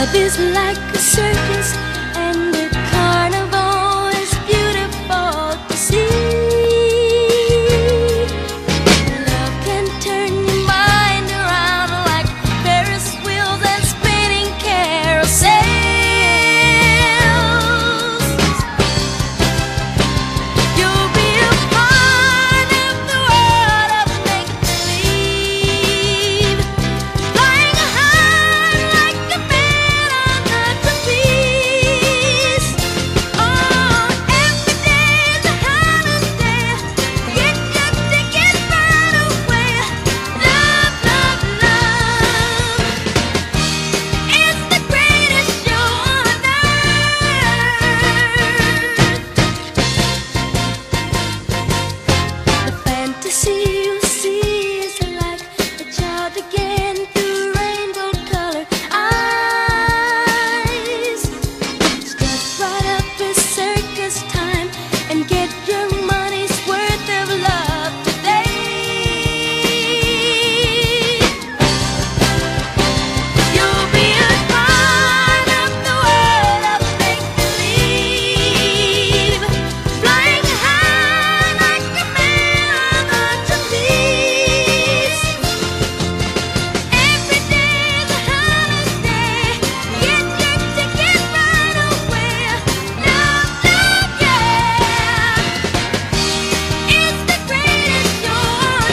Love is like a circus, and the carnival is beautiful to see. Love can turn your mind around like Ferris wheels and spinning carousels. You'll be a part of the world of make-believe, flying high like a man on the trapeze. Oh, every day is a holiday. Get your ticket right away. Love, love, love is the greatest show on earth. The fantasy you see is like a child again through rainbow-colored eyes. Step right up, it's circus time, and get your money's worth of love today. You'll be a part of the world of make-believe, flying high like a man on the trapeze. Every day is a holiday. Get your ticket right away. Love, love, yeah, it's the greatest show on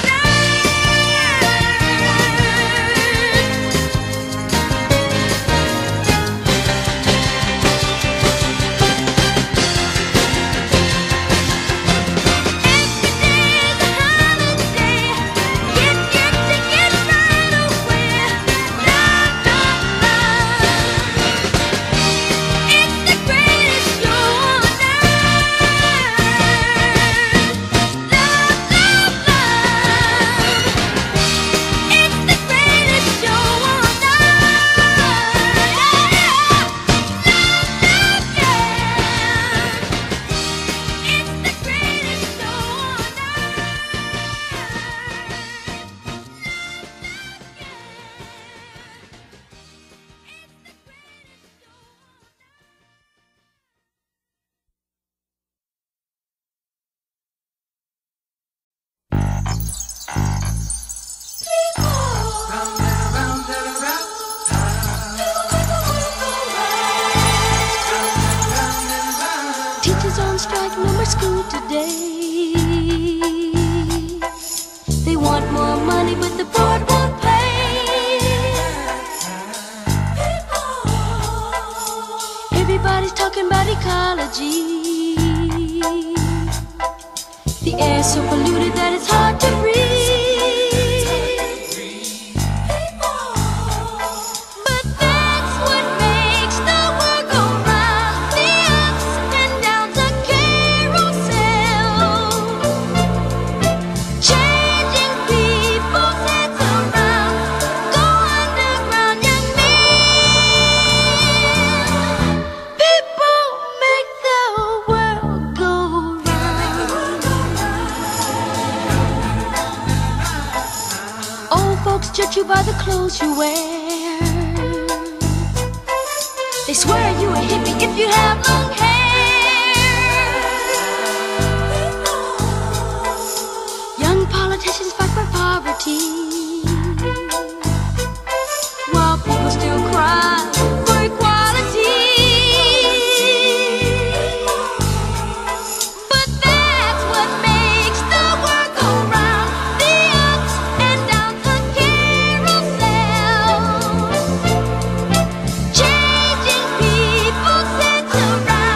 Teachers on strike, no more school today. They want more money, but the board won't pay. Everybody's talking about ecology. The air's so polluted that it's hard to breathe. But that's what makes the world go round, the ups and downs, a carousel, changing people's heads around. Go underground, young men. People make the world go round. Old folks judge you by the clothes you wear. They swear you a hippie if you have long hair. Young politicians fight for poverty, while people still cry for equality. But that's what makes the world go round, the ups and downs, a carousel, changing people's heads around.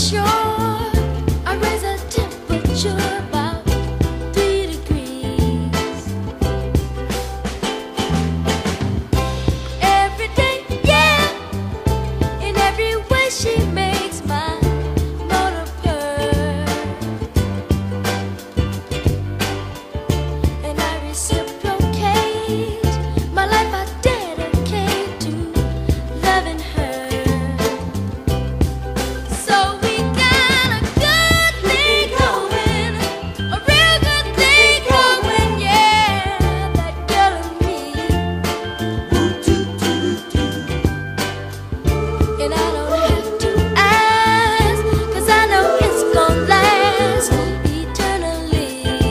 shore, I raise the temperature about 3 degrees. Every day, yeah, in every way she makes my motor purr, and I reciprocate my life. I dedicate to loving her. So we got a good thing going, a real good thing going, yeah, that girl and me. And I don't have to ask, 'cause I know it's gonna last eternally.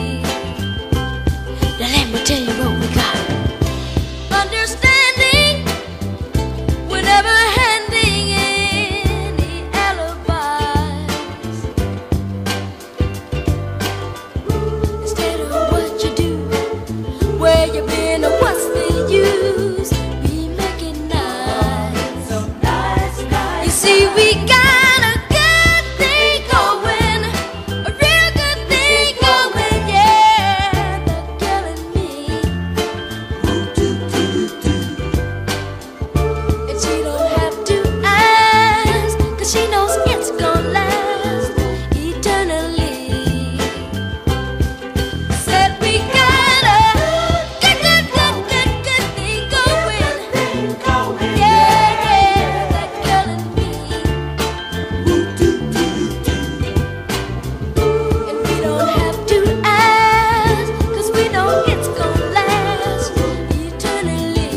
Now let me tell you what we got. Understanding whenever handing any alibis. Instead of what you do, where you been, or what's the use, we make it nice. You see, we got a good thing going, a real good thing going, yeah, that girl and me. And she don't have to ask, 'cause she knows it's gonna last eternally. Said we got a good thing going, yeah, that girl and me. And we don't have to ask, 'cause we know it's gonna last eternally.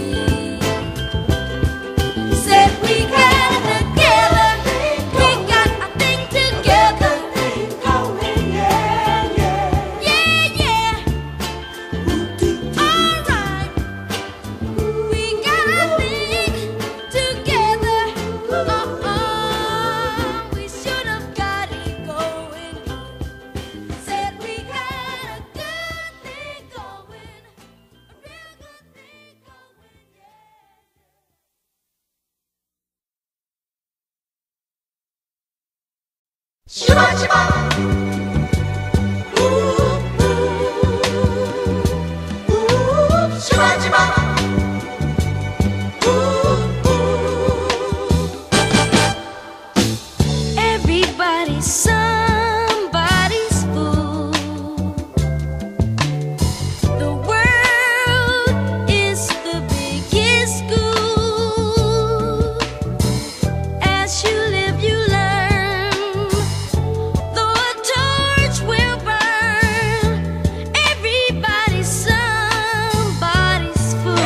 Said we got it together, we got a thing together, yeah, yeah, alright. We got a thing together, we should have got it going. Said we got a good thing going, a real good thing going, yeah. Shiba shiba, ooh shiba shiba, Everybody's somebody's fool. The world is the biggest school. As you live, you learn. Though a torch will burn, everybody's somebody's fool.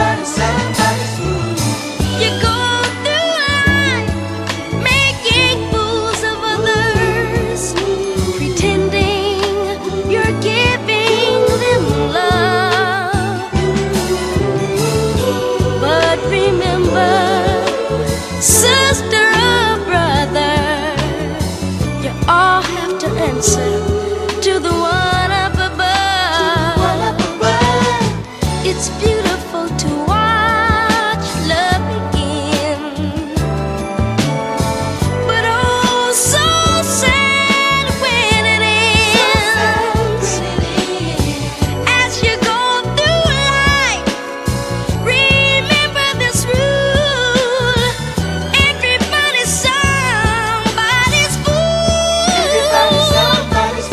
You go through life making fools of others, pretending you're giving them love. But remember, sister or brother, you all have to answer to the one up above. It's beautiful to watch love begin, but oh, so sad when it ends. As you go through life, remember this rule: everybody's somebody's fool.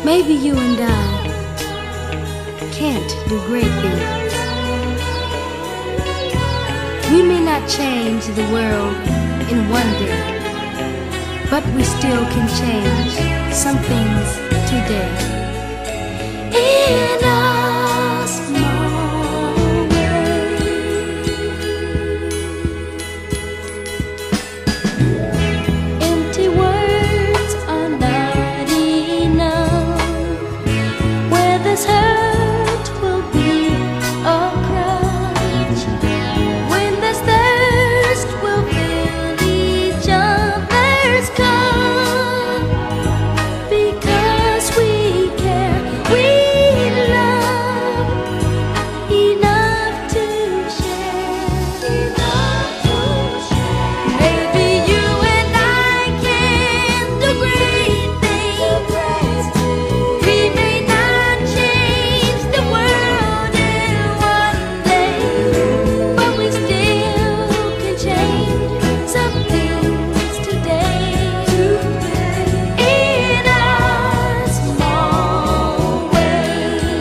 Maybe you and I can't do great things. We may not change the world in one day, but we still can change some things today. In a small way. Empty words are not enough. Where there's hurt will be a crutch. When there's thirst, we'll fill each other's cup. Because we care, we love enough to share. Maybe you and I can do great things. We may not change the world in one day, but we still can change some things today. In a small way.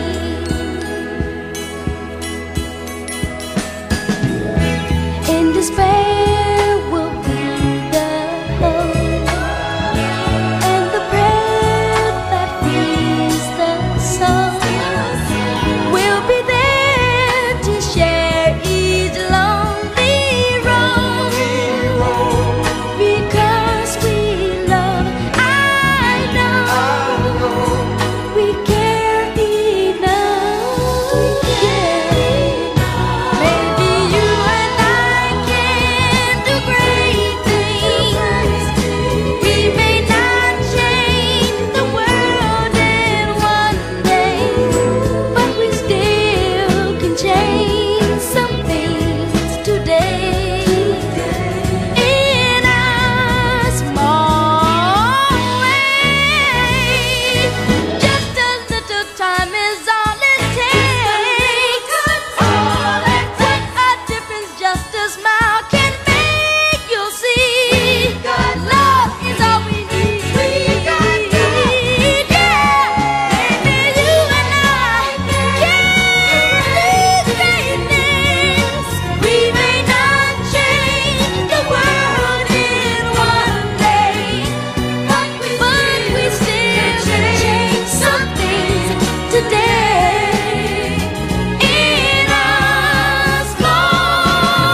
In despair will be the hope and the breath that feeds the soul. We'll be there to share each lonely road. Because we love, I know we care enough. Maybe you and I can do great things. We may not change the world in one day, but we still can change some things today. In a small way. Just a little time is all it takes. What a difference just a smile can make, you'll see. Love is all we need. Yeah. Maybe you and I can do great things. We may not change the world in one day, but we still can change some things today. In a small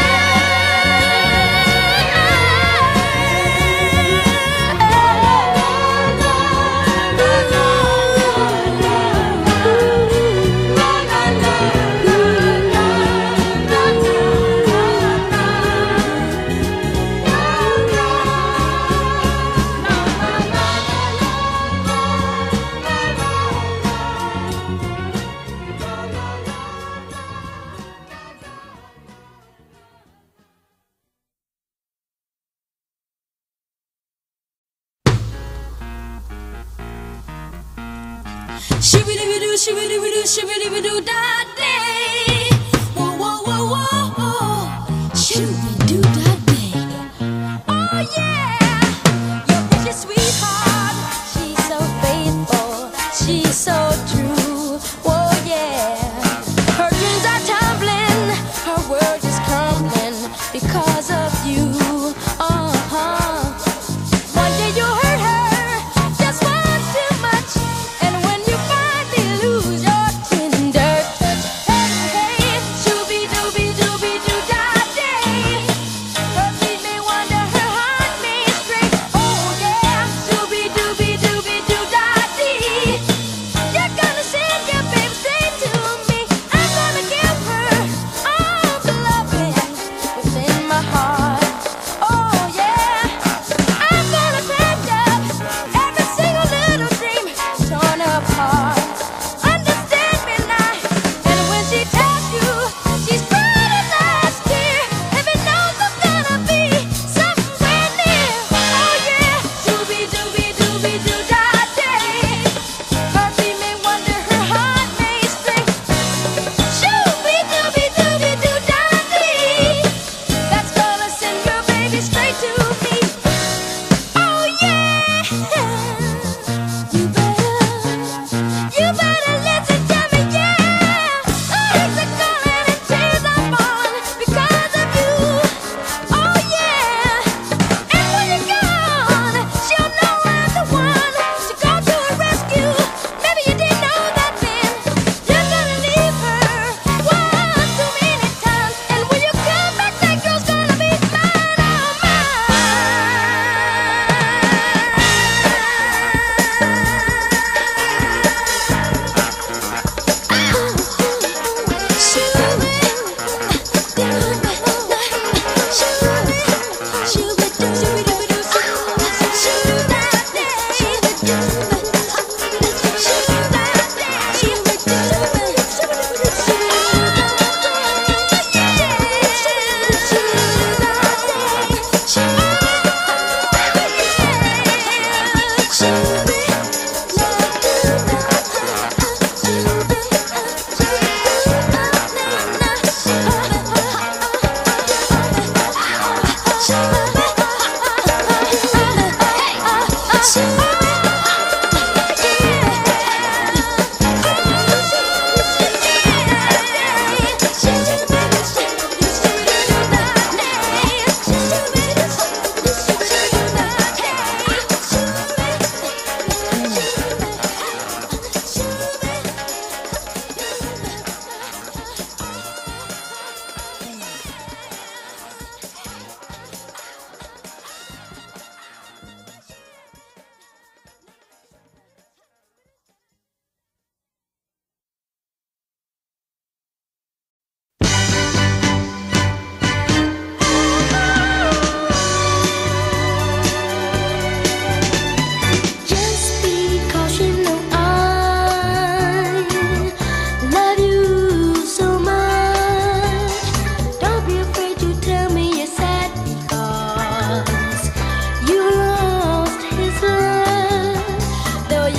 Shibidi-bidoo, shibidi-bidoo, da day. Whoa, whoa, whoa, whoa. Shibidi-doo, da day. Oh yeah, your precious sweetheart. She's so faithful, she's so true. Oh yeah, her dreams are tumbling, her world is crumbling because of you. One day you hurt her just once too much, and when you finally lose your tender touch,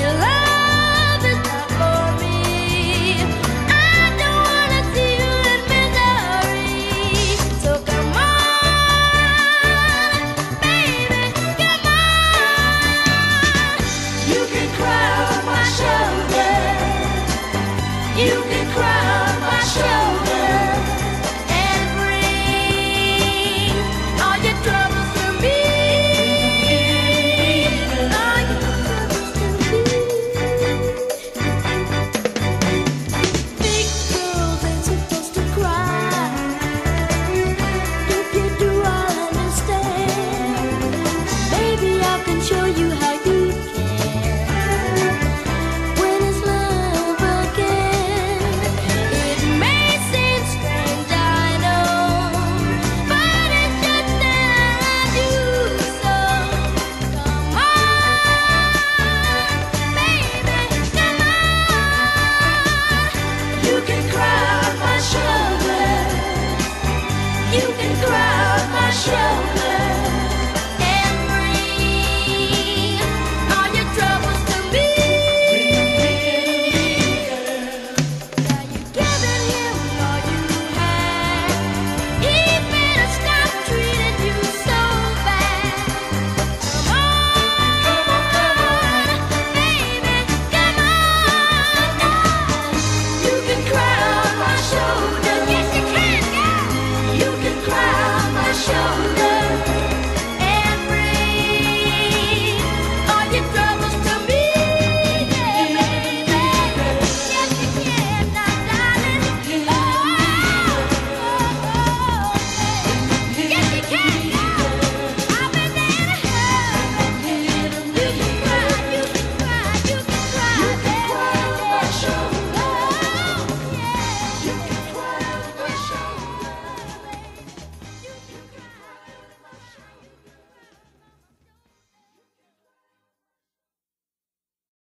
love.